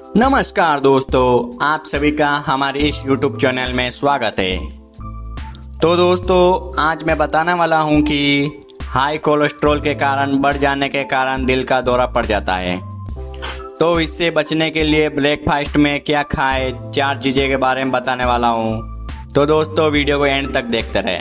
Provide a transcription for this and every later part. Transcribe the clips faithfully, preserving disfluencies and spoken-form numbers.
नमस्कार दोस्तों, आप सभी का हमारे इस YouTube चैनल में स्वागत है। तो दोस्तों, आज मैं बताने वाला हूं कि हाई कोलेस्ट्रॉल के कारण बढ़ जाने के कारण दिल का दौरा पड़ जाता है। तो इससे बचने के लिए ब्रेकफास्ट में क्या खाएं, चार चीज़ें के बारे में बताने वाला हूं। तो दोस्तों, वीडियो को एंड तक देखते रहें।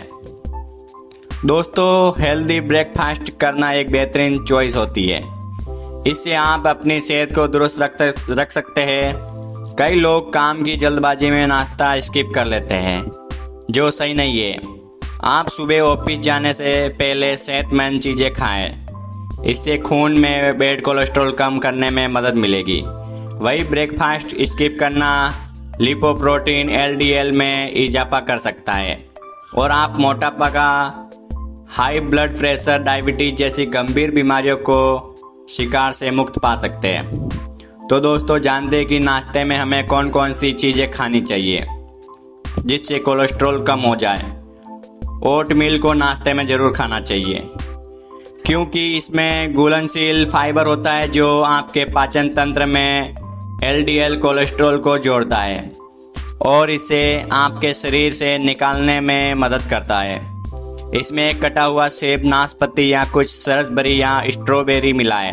दोस्तों, हेल्दी ब्रेकफास्ट करना एक बेहतरीन चॉइस होती है। इससे आप अपनी सेहत को दुरुस्त रख रख सकते हैं। कई लोग काम की जल्दबाजी में नाश्ता स्किप कर लेते हैं, जो सही नहीं है। आप सुबह ऑफिस जाने से पहले सेहतमंद चीज़ें खाएं। इससे खून में बैड कोलेस्ट्रॉल कम करने में मदद मिलेगी। वही ब्रेकफास्ट स्किप करना लिपोप्रोटीन एल डी एल में इजाफा कर सकता है और आप मोटापा का, हाई ब्लड प्रेशर, डायबिटीज जैसी गंभीर बीमारियों को शिकार से मुक्त पा सकते हैं। तो दोस्तों, जानते हैं कि नाश्ते में हमें कौन कौन सी चीज़ें खानी चाहिए जिससे कोलेस्ट्रॉल कम हो जाए। ओट मील को नाश्ते में ज़रूर खाना चाहिए, क्योंकि इसमें घुलनशील फाइबर होता है जो आपके पाचन तंत्र में एल डी एल कोलेस्ट्रॉल को जोड़ता है और इसे आपके शरीर से निकालने में मदद करता है। इसमें एक कटा हुआ सेब, नाशपाती या कुछ सरसबेरी या स्ट्रॉबेरी मिलाएं।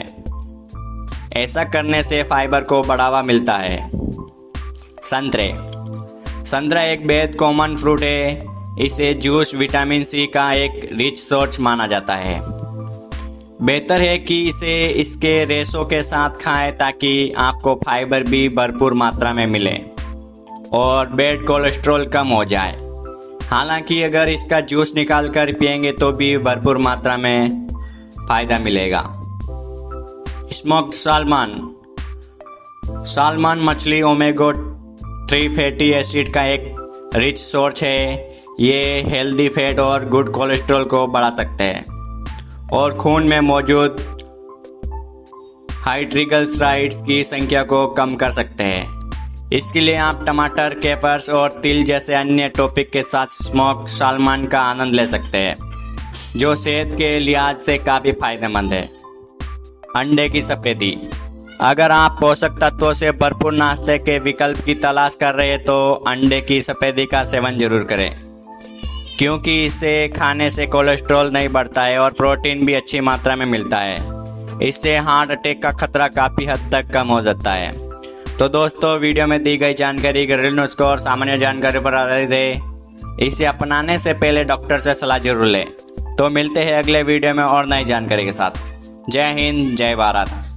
ऐसा करने से फाइबर को बढ़ावा मिलता है। संतरे संतरा एक बेहद कॉमन फ्रूट है। इसे जूस विटामिन सी का एक रिच सोर्स माना जाता है। बेहतर है कि इसे इसके रेशों के साथ खाएं ताकि आपको फाइबर भी भरपूर मात्रा में मिले और बैड कोलेस्ट्रॉल कम हो जाए। हालांकि अगर इसका जूस निकाल कर पिएंगे तो भी भरपूर मात्रा में फ़ायदा मिलेगा। स्मोक्ड सालमन सालमन मछली ओमेगा थ्री फैटी एसिड का एक रिच सोर्स है। ये हेल्दी फैट और गुड कोलेस्ट्रॉल को बढ़ा सकते हैं और खून में मौजूद हाई ट्राइग्लिसराइड्स की संख्या को कम कर सकते हैं। इसके लिए आप टमाटर, कैपर्स और तिल जैसे अन्य टॉपिक के साथ स्मोक्ड सालमन का आनंद ले सकते हैं, जो सेहत के लिहाज से काफ़ी फायदेमंद है। अंडे की सफ़ेदी अगर आप पोषक तत्वों से भरपूर नाश्ते के विकल्प की तलाश कर रहे हैं तो अंडे की सफ़ेदी का सेवन जरूर करें, क्योंकि इसे खाने से कोलेस्ट्रॉल नहीं बढ़ता है और प्रोटीन भी अच्छी मात्रा में मिलता है। इससे हार्ट अटैक का खतरा काफ़ी हद तक कम हो जाता है। तो दोस्तों, वीडियो में दी गई जानकारी घरेलू नुस्खों और सामान्य जानकारी पर आधारित है। इसे अपनाने से पहले डॉक्टर से सलाह जरूर लें। तो मिलते हैं अगले वीडियो में और नई जानकारी के साथ। जय हिंद, जय भारत।